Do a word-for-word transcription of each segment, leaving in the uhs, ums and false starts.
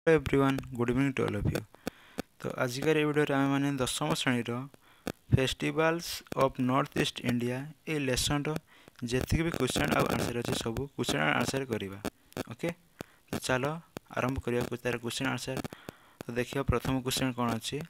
Everyone good evening to all of you. तो आजिकार video आम मैंने दशम श्रेणी festivals of north east India ये लेसन जी भी क्वेश्चन आउ आंसर अच्छे सब क्वेश्चन आंसर करवा। ओके, तो चलो आरंभ करवा तार क्वेश्चन आंसर। तो देखिए प्रथम क्वेश्चन कौन अच्छी।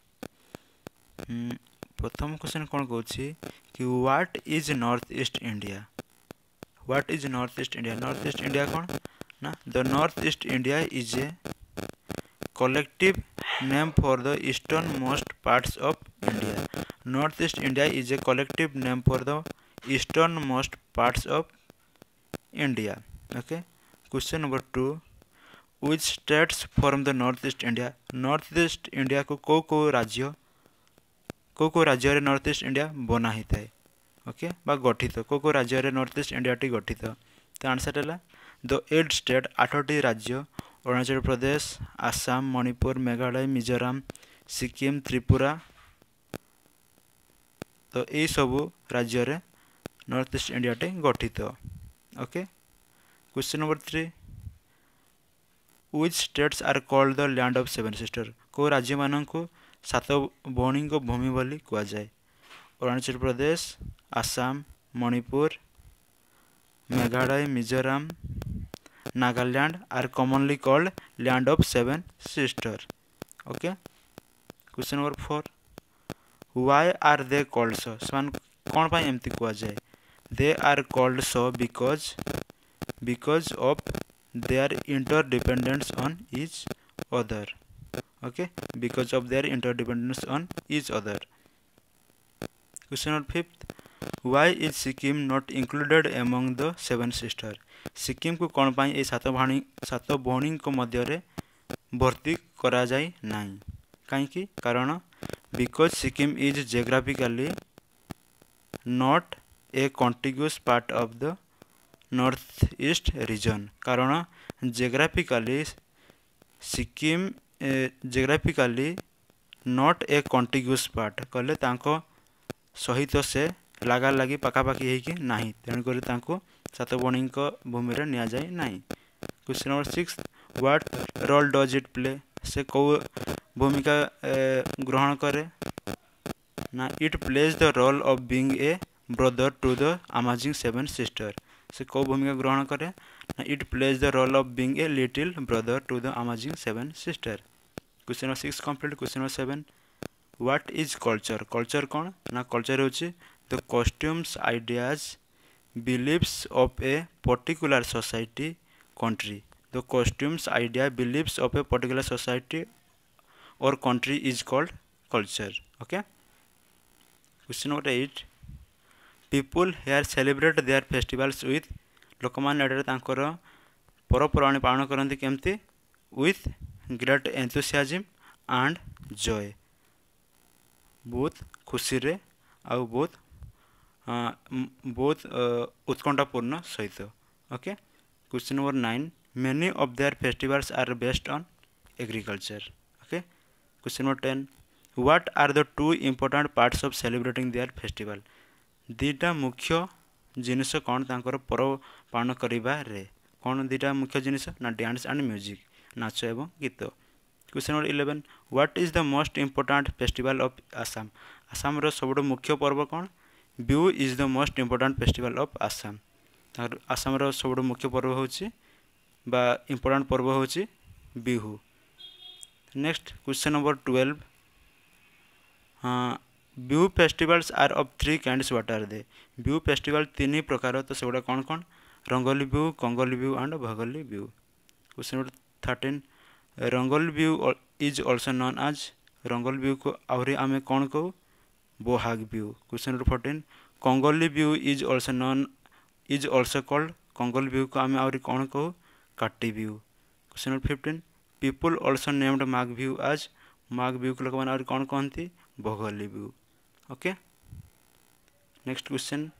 प्रथम क्वेश्चन कौन कौन कि what is north east India. What is north east India. North east India कौन ना the north east India is a collective name for the easternmost parts of India. Northeast India is a collective name for the easternmost parts of India. Okay. Question number two. Which states form the Northeast India? Northeast India को को को राज्य को को राज्य रे Northeast India बना ही थाए। ओके बा गठित को को राज्य रे Northeast India टी गठित। तो आंसर है द एट स्टेट आठटी राज्य अरुणाचल प्रदेश, आसाम, मणिपुर, मेघालय, मिजोराम, सिक्किम, त्रिपुरा। तो यही सबू राज्य रे नॉर्थ ईस्ट इंडिया टे गठित। Okay. Question number three. Which states are called the land of seven sister. को राज्य मान को सात भौणी भूमि बोली कह जाए। Arunachal Pradesh, Assam, Manipur, Meghalaya, Mizoram, Nagaland are commonly called land of seven sister. Okay. Question number four. Why are they called so? समान कौन पाई एमती कह जाए। They are called so because because of their interdependence on each other. Okay. Because of their interdependence on each other. Question number fifth. Why is Sikkim not included among the seven sisters? Sikkim को कौन पाई ए सात भाणी सात भौणी को मध्य रे भर्ती करा जाय नाही कहीं कारण because Sikkim is geographically not a contiguous part of the north east region. कारण geographically Sikkim geographically not a contiguous part कहले तांको सहित से लगा लगी पखापाखि होगी नहीं तेणुक सात भौणी भूमि रे निया जाए नहीं। Question number six. What role does it play. से कौ भूमिका ग्रहण करे ना it plays the role of being a brother to the amazing seven sister. से कौ भूमिका ग्रहण करे ना it plays the role of being a little brother to the amazing seven sister. Question number six complete. Question number seven. What is culture. Culture कौन ना culture होची the costumes ideas beliefs of a particular society country. The costumes idea beliefs of a particular society or country is called culture. Okay. Question number eight. People here celebrate their festivals with लोकमान एडरे तांकर परपराणी पालन करते केमती with great enthusiasm and joy बहुत खुशी रे आउ बहुत बहुत उत्कंठापूर्ण सहित। Okay. Question number nine. Many of their festivals are based on agriculture. Okay. Question number ten. What are the two important parts of celebrating their festival. दुईटा मुख्य जिनिस कौन तांकर पर्व पालन करिबा रे कौन दुईटा मुख्य जिनिस ना डांस एंड म्यूजिक नाच एवं गीत। Question number eleven. What is the most important festival of Assam. Assam रो सबुठु मुख्य पर्व कौन Bihu is the most important festival of Assam. Assam रो सबुठु मुख्य पर्व होची बा इम्पोर्टाट पर्व होची Bihu. Next question number twelve. हाँ Bihu festivals are of three kinds what are they. Bihu festival तीन ही प्रकार तो सेगुड़ा कौन कौन Rongali Bihu, Kongali Bihu and Bhogali Bihu. Question number thirteen. Rongali Bihu is also known as. Rongali Bihu को आहरी आमे कौन कहू Bohag Bihu. Question number fourteen. Kongali Bihu is also known is also called Kongali Bihu को आम आहरी कौन कहू Kati Bihu. Question number fifteen. People also named Magh Bihu as. Magh Bihu को लोक मैंने आहरी कौन कहती Bhogali Bihu. Okay. Next question.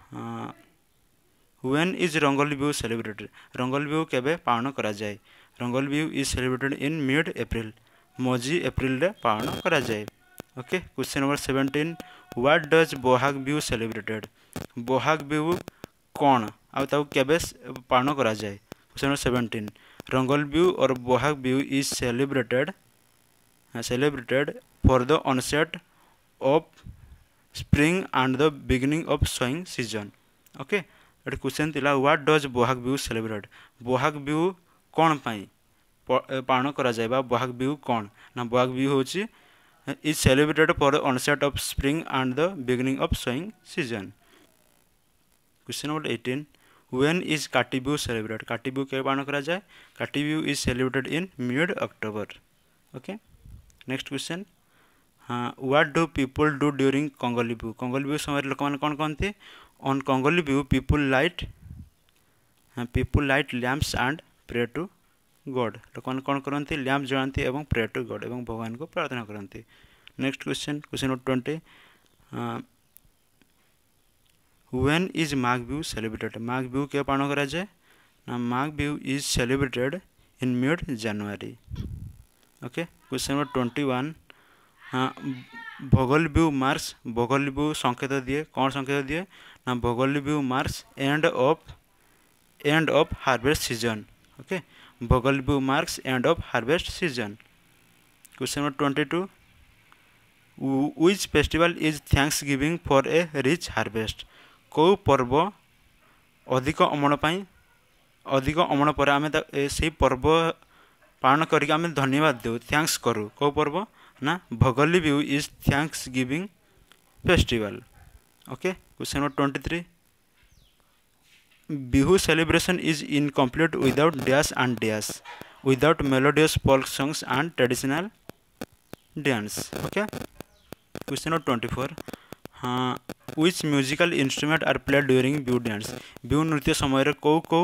When is Rongali Bihu celebrated. Rongali Bihu केबे पालन करा जाए। Rongali Bihu is celebrated in mid April मझी एप्रिल रे पालन करा जाए। Okay. Question number seventeen. What does Bohag Bihu celebrated. Bohag Bihu कौन आउ केबे पालन करा जाए। Question number seventeen. Rongali Bihu or Bohag Bihu is celebrated celebrated for the onset of spring and the beginning of sowing season. Okay eight question थिला what does Bohag Bihu celebrate Bohag Bihu कौन पाई पालन करा जाय बा बोहाग बिहू कौन ना बोहाग बिहू होची is celebrated for the onset of spring and the beginning of sowing season. Question number eighteen when is Kati Bihu celebrate काटी बिहू के पालन करा जाय Kati Bihu is celebrated in mid October. Okay next question हाँ what do people do during Kongali Bihu Kongali Bihu समय लोक मैंने कौन कहते on Kongali Bihu people light people light lamps and pray to God लोक मैंने कौन करती लैम्प जलाती और प्रे टू गॉड और भगवान को प्रार्थना करती। Next question question number twenty when is Magh Bihu celebrated Magh Bihu के पालन करा जाए ना Magh Bihu is celebrated in mid January. Okay question number twenty one हाँ भोगोल बिहू मार्क्स भोगोल बिहू संकेत दिए कौन संकेत दिए ना Bhogali Bihu marks end of end of harvest season. Okay Bhogali Bihu marks end of harvest season. Question number twenty two which festival is thanks giving for a rich harvest को पर्व अधिक अमल पाई अधिक अमल पर आम से पर्व पालन करके आम धन्यवाद देव थैंक्स करूँ को पर्व ना Bhogali Bihu is thanksgiving festival. Okay question number twenty three Bihu celebration is incomplete without dash and dash without melodious folk songs and traditional dance. Okay question number twenty four हाँ which musical instrument are played during Bihu dance Bihu नृत्य समय कौ कौ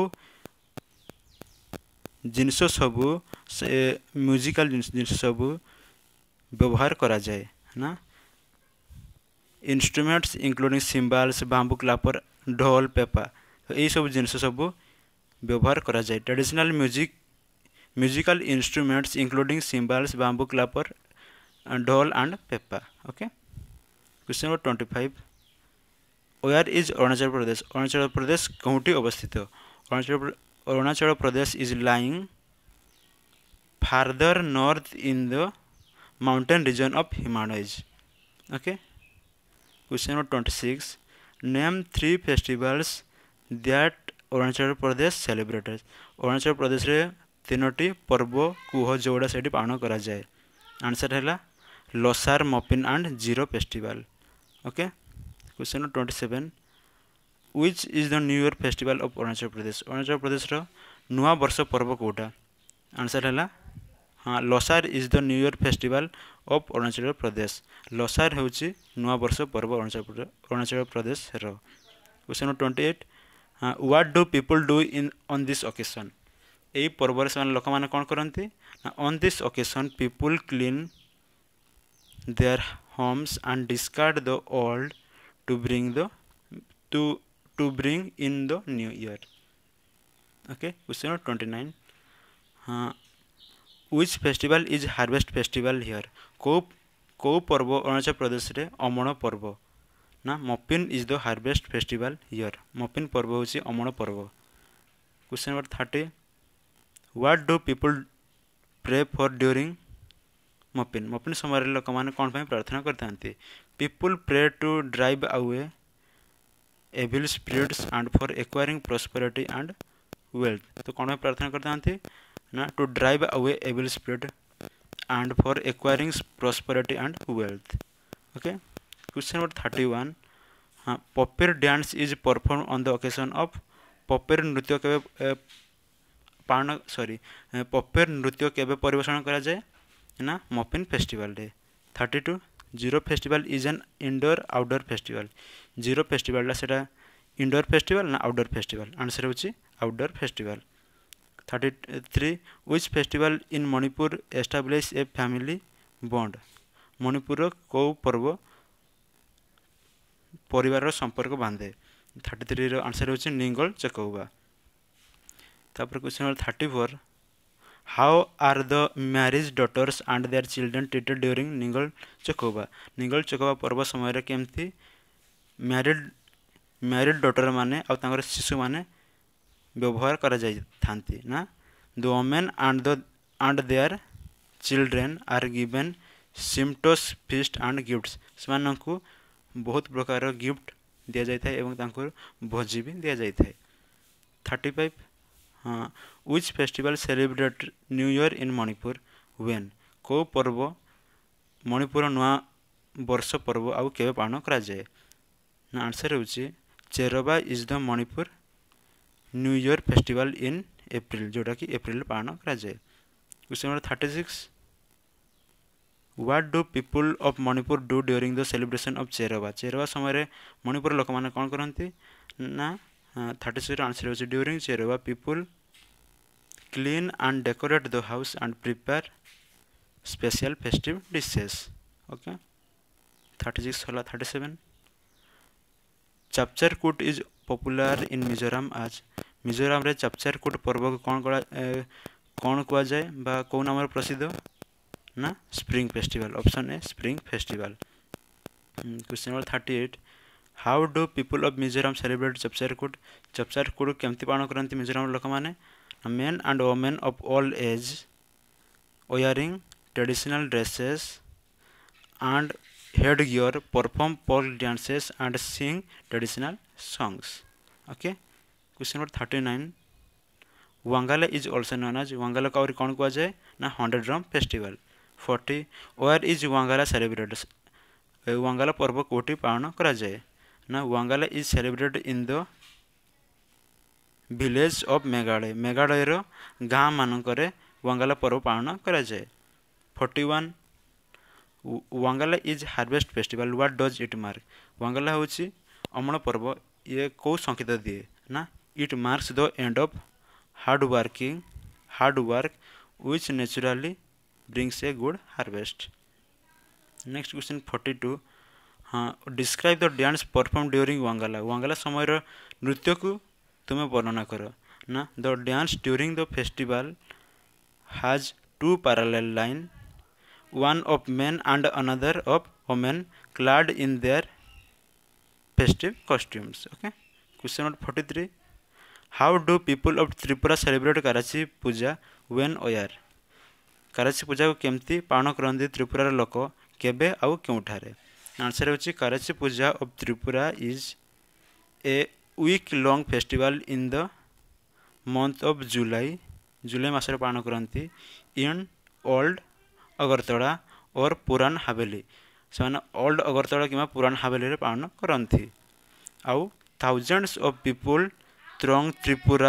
जिनस सबू से musical जिनस सबू व्यवहार करा जाए ना instruments including cymbals bamboo clapper dhol pepa तो यही सब जिनस सबू व्यवहार करा जाए traditional music musical instruments including cymbals bamboo clapper dhol and pepa. Okay question number twenty five where is Arunachal Pradesh Arunachal Pradesh कौटी अवस्थित Arunachal Arunachal Pradesh is lying farther north in the mountain region of Himalayas. Okay question number twenty six name three festivals that Arunachal Pradesh celebrated Arunachal Pradesh रे तीनोटी पर्व कुह जोड़ा से पालन करा जाए आंसर है Losar Mopin and Ziro festival. Okay question number twenty seven which is the new year festival of Arunachal Pradesh Arunachal Pradesh रो नुआ वर्ष पर्व कोटा आंसर है हाँ Losar is the new year festival of Arunachal Pradesh Losar होची नुआ वर्ष पर्व अरुणाचल अरुणाचल प्रदेश रो। Question number twenty eight what do people do in on this occasion यही पर्व से लोक मैंने कौन करती on this occasion people clean their homes and discard the old to bring the to to bring in the new year. Okay question number twenty nine हाँ which festival is harvest festival here को को पर्व अरुणाचल प्रदेश रे अमण पर्व ना Mopin is the harvest festival here Mopin पर्व होची अमण पर्व। Question number thirty what do people pray for during Mopin Mopin समय लोक मैंने कौन प्रार्थना करते people pray to drive away evil spirits and for acquiring prosperity and wealth तो कौन प्रार्थना करते ना to drive away evil spirit and for acquiring prosperity and wealth. Okay question number thirty one हाँ Popir dance is perform on the occasion of Popir नृत्य के पालन sorry paper नृत्य के परिवेषण करा जाए ना Mopin festival day. Thirty two Ziro festival is an indoor outdoor festival Ziro festival से इंडोर फेस्टिवल ना आउटडोर फेस्टिवल आंसर होची outdoor festival. Thirty three which festival in Manipur establish a family bond Manipur को पर्व परिवार संपर्क बांधे थर्टी थ्री आंसर होची निंगल चकौबा। तापर question number thirty four how are the marriage daughters and their children treated during Ningol Chakouba Ningol Chakouba पर्व समय केमती मैरिड मैरिड डॉटर माने और शिशु माने व्यवहार करा जाई थांती ना the women and the and their children are given sumptuous feast and gifts से बहुत प्रकार गिफ्ट दि जाए और भोजी भी दि जाए। थर्टी फाइव हाँ which festival celebrate new year in Manipur when को पर्व मणिपुर नुआ वर्ष पर्व आउ केबे पालन करा जाए ना आंसर होची Cheiraoba is the Manipur new year festival in April जोटा कि एप्रिल पालन करा जाए। Question number thirty six what do people of Manipur do during the celebration of Cheiraoba Cheiraoba समय मणिपुर लोक मैंने कौन करती ना थर्टी सिक्स आंसर होची during Cheiraoba people clean and decorate the house and prepare special festive dishes. Okay thirty six होला thirty seven Chapchar Kut is popular in Mizoram आज मिजोराम रे चापचार कूट पर्व को कौन करा कौन कहा जाए बा कौ नाम प्रसिद्ध ना spring festival option a spring festival. Question number thirty eight how do people of Mizoram celebrate Chapchar Kut Chapchar Kut केमती पालन करती मिजोराम लोक मैंने men and women of all age wearing traditional dresses and headgear perform folk dances and sing traditional songs. Okay question number thirty nine Wangala is also known as Wangala का और कौन कहा जाए ना hundred drum festival. Forty where is Wangala celebrated Wangala पर्व कोटी पालन करा जाए ना Wangala is celebrated in the village of Meghalaya Meghalaya रो गाँ मानकरे वांगाला पर्व पालन करा जाए। Forty one Wangala is harvest festival what does it mark Wangala होची अमल पर्व ये कौ संकेत दिए ना it marks the end of hard working hard work which naturally brings a good harvest. Next question forty two हाँ describe the dance perform during Wangala Wangala समय नृत्य को तुम्हें वर्णना कर ना the dance during the festival has two parallel line one of men and another of women clad in their festive costumes. Okay question number forty three how do people of Tripura celebrate Karachi Puja when where Karachi Puja को केमती पालन करते त्रिपुरा लोक केबे आउ क्योंठारे answer होची Karachi Puja of Tripura is a week long festival in the month of July जुलाई मासरे पालन करती in old अगरतला और पुरान हवेली से ओल्ड अगरतला कि पुरान हवेली रे पालन करती आउ thousands of people throng Tripura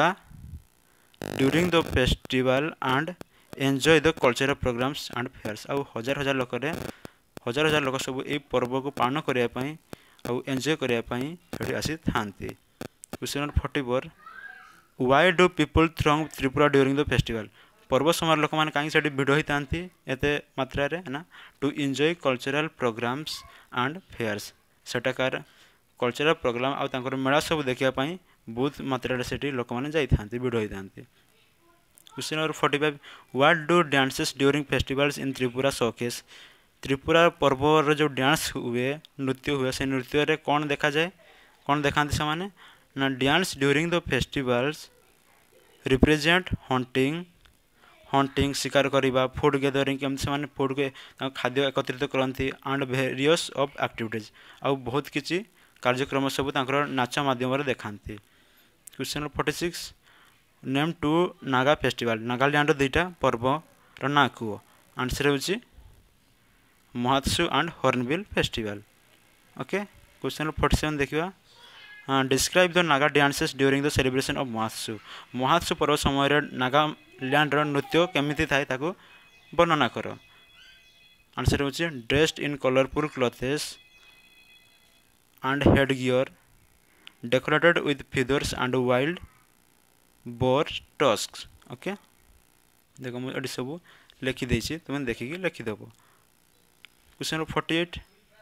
during the festival and enjoy the cultural programmes and fairs आउ हजार हजार लोक हजार हजार लोक सब ये पर्व को पालन करने आउ एंजॉय करने आसी था। Question number forty four why do people throng Tripura during the festival पर्व समय लोक मैंने कहीं से भिड़ होता एत मात्रा ना to enjoy cultural programmes and fairs सेटाकार कल्चरल प्रोग्राम आउर मेला सब देखापी बहुत मात्रा से लोक मैंने जाती भिड़ होता। Question number forty five what do dances during festivals in Tripura showcase Tripura पर्व जो डांस हुए नृत्य हुए से नृत्य रे कौन देखा जाए कौन देखा से मैंने ना dance during the festivals represent hunting hunting शिकार करवा फूड गैदरिंग केमती से फूड के खाद्य एकत्रित करती एंड वेरियस ऑफ एक्टिविटीज आउ बहुत किसी कार्यक्रम सब नाच माध्यम देखाती। Question number forty six name two Naga festival Nagaland दुईटा पर्व ना कह आंसर होची Moatsu and hornbill festival. Okay question number forty seven देखा describe the Naga dances during the celebration of Moatsu Moatsu पर्व समय नागालैंड नृत्य केमिति थाए ताको वर्णना कर आंसर होची dressed in colourful clothes and headgear decorated with feathers and wild boar tusks. Okay देखो मुझे सब लिखिदे तुम देखिकी लिखिदेव। क्वेश्चन नंबर फोर्टी एट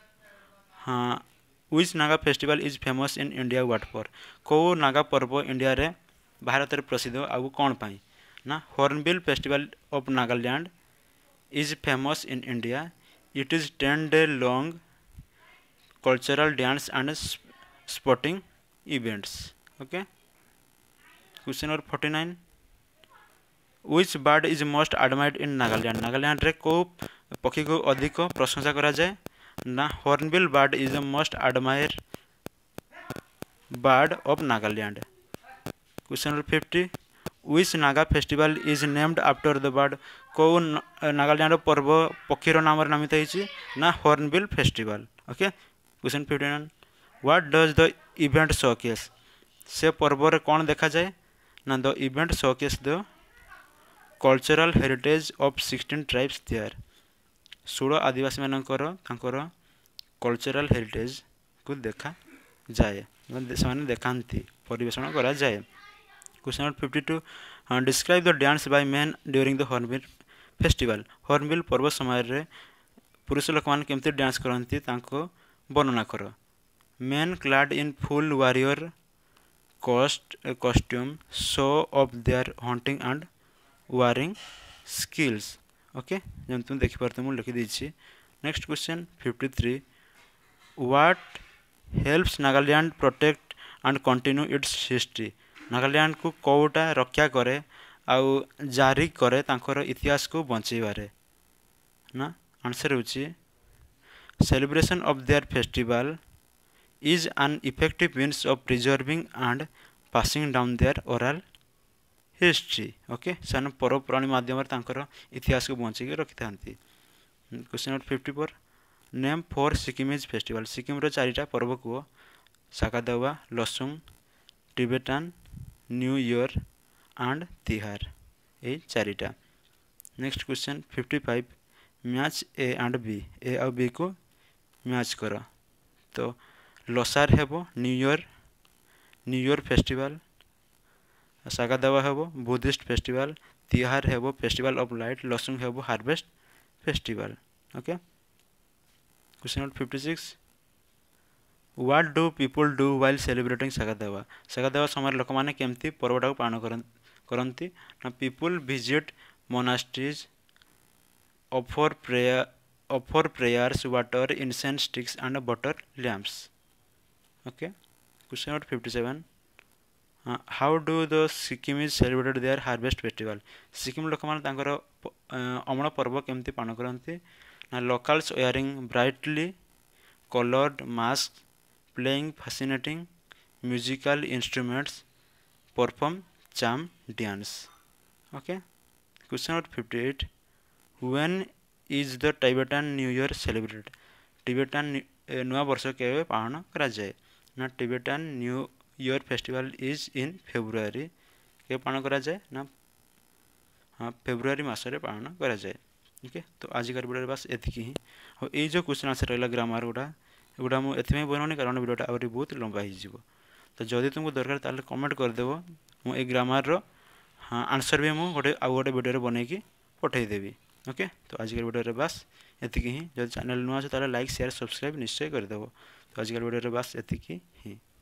हाँ which Naga festival is famous in India what for कौ नागा पर्व इंडिया रे भारत रे प्रसिद्ध आउ कौन पाई ना hornbill festival of Nagaland is famous in India it is ten day long cultural dance and sporting events. Okay question number forty nine which bird is most admired in Nagaland Nagaland रे को पक्षी को अधिक प्रशंसा करा जाए ना hornbill bird is the most admired bird of Nagaland. Question number fifty which Naga festival is named after the bird को नागालैंड पर्व पक्षीर नाम नामित होती ना hornbill festival. Okay question fifty nine what does the event showcase से पर्व रे कौन देखा जाए ना the event showcase the cultural heritage of sixteen tribes there षोलह आदिवासी मानकर तांकर कल्चरल हेरिटेज को देखा जाए से देखाती परिवेषण करा जाए। Question number fifty two describe the dance by men during the hornbill festival hornbill पर्व समय रे पुरुष लोक मैंने केमती डांस करती वर्णना कर। Men clad in full warrior cost costume show off their hunting and warring skills. Okay जब तुम देखिपार मुझे लिखिदी। Next question fifty three what helps Nagaland protect and continue its history Nagaland को कौटा रक्षा करे आउ जारी करे तांकर इतिहास को बचेबारे ना आंसर होची celebration of their festival is an effective means of preserving and passing down their oral history. Okay से पर्वपराणी माध्यम इतिहास को बचे रखी था। Question number fifty four name four Sikkimese festival Sikkim रो चारिटा पर्व को Sagadawa Losoong Tibetan new year and Tihar ये चारिटा। Next question fifty five match A and B A आ बी को मैच कर तो लसार हेबो new year new year festival Sagadawa हेबो बुद्धिस्ट फेस्टिवल तिहार हेबो फेस्टिवल ऑफ लाइट लसुंग हेबो harvest festival. Okay question number fifty six what do people do while celebrating Sagadawa Sagadawa समय लोक मैंने केमती पर्वटा को पालन करती ना people visit monasteries offer prayer offer prayers water incense sticks and butter lamps. Okay question number fifty seven how do the Sikkimese celebrated their harvest festival Sikkim लोक मैंने अमल पर्व केमती पालन करती ना locals wearing brightly coloured mask playing fascinating musical instruments perform Cham dance. Okay question number fifty eight when is the Tibetan new year celebrated Tibetan नुआ वर्ष के पालन करा जाए ना Tibetan new year festival is in February के पालन करा जाए ना हाँ फेब्रुआरी मसरे पालन करा जाए। ओके तो आजिकार वीडियो बस एति ही और ये जो क्वेश्चन आंसर रहा ग्रामर गुड़ा एगुड़ा मुझे बनाऊनी कारण वीडियोटा आहरी बहुत लंबा हो तो जदि तुमको दरकार ताले कमेंट करदेव मुझे ग्रामर हाँ आंसर भी मुझे गोटे आउ गोटे वीडियो बनईकि पठेदेवी। ओके तो आजिकार वीडियो बस एति ही जब चैनल नुआ अच्छे लाइक शेयर सब्सक्राइब निश्चय करदेव तो आजिकार वीडियो बस एति ही।